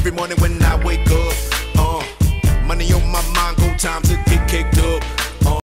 every morning when I wake up. Money on my mind, go time to get kicked up.